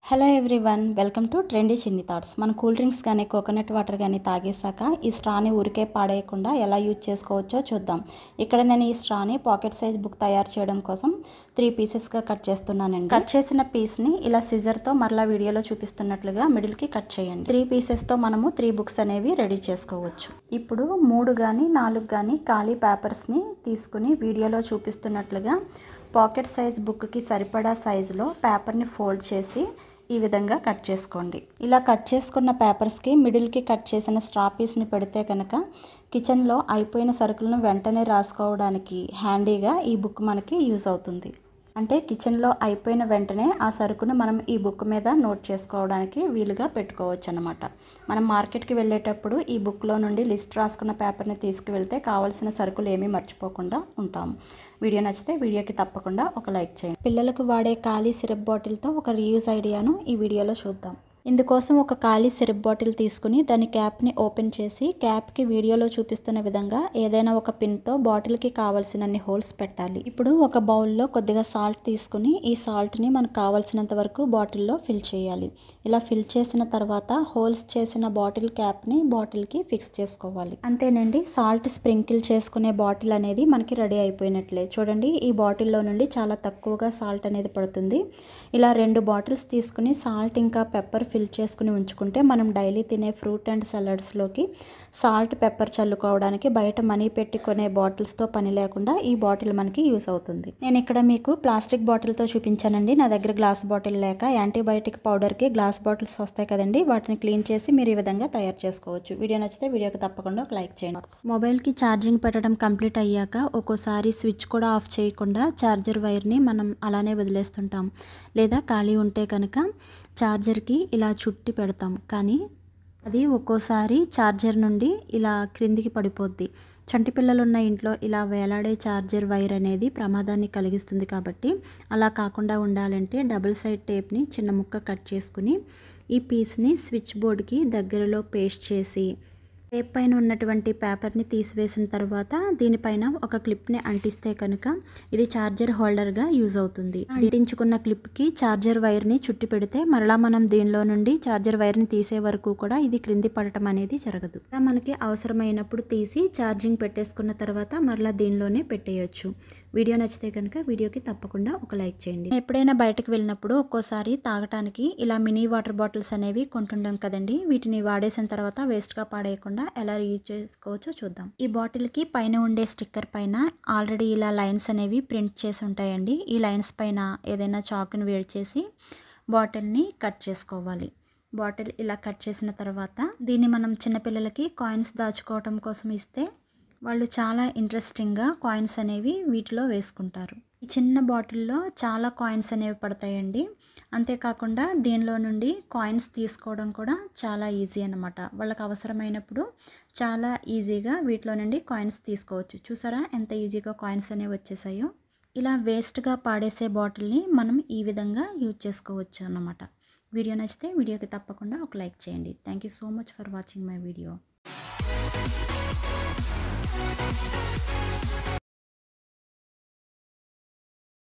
Hello everyone, welcome to trendy Chinni thoughts. మన cool drinks కానీ coconut water కానీ తాగేసాక ఈ స్ట్రాని ఊరికే పాడేయకుండా ఎలా యూజ్ చేసుకోవచ్చో చూద్దాం. ఇక్కడ నేను ఈ స్ట్రాని పాకెట్ సైజ్ బుక్ తయారు చేయడం కోసం 3 పీసెస్గా కట్ చేస్తున్నానండి. కట్ చేసిన పీస్ని ఇలా సిజర్తో మరలా వీడియోలో చూపిస్తున్నట్లుగా మిడిల్కి కట్ చేయండి. 3 పీసెస్తో మనము 3 బుక్స్ అనేవి రెడీ చేసుకోవచ్చు. ఇప్పుడు 3 కానీ 4 కానీ ఖాళీ పేపర్స్ని తీసుకుని వీడియోలో చూపిస్తున్నట్లుగా పాకెట్ సైజ్ బుక్కి సరిపడా సైజులో పేపర్ని ఫోల్డ్ చేసి ఈ విధంగా కట్ చేసుకోండి. ఇలా కట్ చేసుకున్న పేపర్స్కి మిడిల్కి కట్ చేసిన స్ట్రా పీస్ని పెడితే కనుక కిచెన్లో అయిపోయిన సరుకులను వెంటనే రాసుకోవడానికి హ్యాండీగా ఈ బుక్ మనకి యూజ్ అవుతుంది. అంటే కిచెన్లో అయిపోయిన వెంటనే ఆ సరుకును మనం ఈ బుక్ మీద నోట్ చేసుకోవడానికి వీలుగా పెట్టుకోవచ్చు అన్నమాట. మనం మార్కెట్కి వెళ్ళేటప్పుడు ఈ బుక్లో నుండి లిస్ట్ రాసుకున్న పేపర్ని తీసుకువెళ్తే కావాల్సిన సరుకులు ఏమీ మర్చిపోకుండా ఉంటాము. వీడియో నచ్చితే వీడియోకి తప్పకుండా ఒక లైక్ చేయండి. పిల్లలకు వాడే ఖాళీ సిరప్ బాటిల్తో ఒక రీయూజ్ ఐడియాను ఈ వీడియోలో చూద్దాం. ఇందుకోసం ఒక ఖాళీ సిరప్ బాటిల్ తీసుకుని దాని క్యాప్ని ఓపెన్ చేసి క్యాప్కి వీడియోలో చూపిస్తున్న విధంగా ఏదైనా ఒక పిన్తో బాటిల్కి కావాల్సినన్ని హోల్స్ పెట్టాలి. ఇప్పుడు ఒక బౌల్లో కొద్దిగా సాల్ట్ తీసుకుని ఈ సాల్ట్ని మనకు కావాల్సినంత వరకు బాటిల్లో ఫిల్ చేయాలి. ఇలా ఫిల్ చేసిన తర్వాత హోల్స్ చేసిన బాటిల్ క్యాప్ని బాటిల్కి ఫిక్స్ చేసుకోవాలి. అంతేనండి, సాల్ట్ స్ప్రింకిల్ చేసుకునే బాటిల్ అనేది మనకి రెడీ అయిపోయినట్లే. చూడండి, ఈ బాటిల్లో నుండి చాలా తక్కువగా సాల్ట్ అనేది పడుతుంది. ఇలా 2 బాటిల్స్ తీసుకుని సాల్ట్ ఇంకా పెప్పర్ ఫిల్ చేసుకుని ఉంచుకుంటే మనం డైలీ తినే ఫ్రూట్ అండ్ సలాడ్స్లోకి సాల్ట్ పెప్పర్ చల్లుకోవడానికి బయట మనీ పెట్టి కొనే బాటిల్స్తో పని లేకుండా ఈ బాటిల్ మనకి యూస్ అవుతుంది. నేను ఇక్కడ మీకు ప్లాస్టిక్ బాటిల్తో చూపించానండి. నా దగ్గర గ్లాస్ బాటిల్ లేక యాంటీబయాటిక్ పౌడర్కి గ్లాస్ బాటిల్స్ వస్తాయి కదండి, వాటిని క్లీన్ చేసి మీరు ఈ విధంగా తయారు చేసుకోవచ్చు. వీడియో నచ్చితే వీడియోకి తప్పకుండా ఒక లైక్ చేయండి. మొబైల్కి ఛార్జింగ్ పెట్టడం కంప్లీట్ అయ్యాక ఒక్కోసారి స్విచ్ కూడా ఆఫ్ చేయకుండా ఛార్జర్ వైర్ని మనం అలానే వదిలేస్తుంటాం. లేదా ఖాళీ ఉంటే కనుక ఛార్జర్కి ఇలా చుట్టి పెడతాం, కానీ అది ఒక్కోసారి ఛార్జర్ నుండి ఇలా క్రిందికి పడిపోద్ది. చంటి పిల్లలు ఉన్న ఇంట్లో ఇలా వేలాడే ఛార్జర్ వైర్ అనేది ప్రమాదాన్ని కలిగిస్తుంది. కాబట్టి అలా కాకుండా ఉండాలంటే డబుల్ సైడ్ టేప్ని చిన్న ముక్క కట్ చేసుకుని ఈ పీస్ని స్విచ్ బోర్డ్కి దగ్గరలో పేస్ట్ చేసి టేప్ పైన ఉన్నటువంటి పేపర్ని తీసివేసిన తర్వాత దీనిపైన ఒక క్లిప్ని అంటిస్తే కనుక ఇది ఛార్జర్ హోల్డర్గా యూజ్ అవుతుంది. అంటించుకున్న క్లిప్కి ఛార్జర్ వైర్ని చుట్టి పెడితే మరలా మనం దీనిలో నుండి ఛార్జర్ వైర్ని తీసే వరకు కూడా ఇది క్రింది పడటం అనేది జరగదు. మనకి అవసరమైనప్పుడు తీసి ఛార్జింగ్ పెట్టేసుకున్న తర్వాత మరలా దీనిలోనే పెట్టేయచ్చు. వీడియో నచ్చితే కనుక వీడియోకి తప్పకుండా ఒక లైక్ చేయండి. ఎప్పుడైనా బయటకు వెళ్ళినప్పుడు ఒక్కోసారి తాగటానికి ఇలా మినీ వాటర్ బాటిల్స్ అనేవి కొంటుంటాం కదండి. వీటిని వాడేసిన తర్వాత వేస్ట్గా పాడేయకుండా ఎలా యూజ్ చేసుకోవచ్చో చూద్దాం. ఈ బాటిల్కి పైన ఉండే స్టిక్కర్ పైన ఆల్రెడీ ఇలా లైన్స్ అనేవి ప్రింట్ చేసి ఉంటాయండి. ఈ లైన్స్ పైన ఏదైనా చాకుని వేడి చేసి బాటిల్ని కట్ చేసుకోవాలి. బాటిల్ ఇలా కట్ చేసిన తర్వాత దీన్ని మనం చిన్నపిల్లలకి కాయిన్స్ దాచుకోవటం కోసం ఇస్తే వాళ్ళు చాలా ఇంట్రెస్టింగ్గా కాయిన్స్ అనేవి వీటిలో వేసుకుంటారు. ఈ చిన్న బాటిల్లో చాలా కాయిన్స్ అనేవి పడతాయండి. అంతేకాకుండా దీనిలో నుండి కాయిన్స్ తీసుకోవడం కూడా చాలా ఈజీ అన్నమాట. వాళ్ళకి అవసరమైనప్పుడు చాలా ఈజీగా వీటిలో నుండి కాయిన్స్ తీసుకోవచ్చు. చూసారా ఎంత ఈజీగా కాయిన్స్ అనేవి వచ్చేసాయో. ఇలా వేస్ట్గా పాడేసే బాటిల్ని మనం ఈ విధంగా యూజ్ చేసుకోవచ్చు అన్నమాట. వీడియో నచ్చితే వీడియోకి తప్పకుండా ఒక లైక్ చేయండి. Thank you so much for watching my video.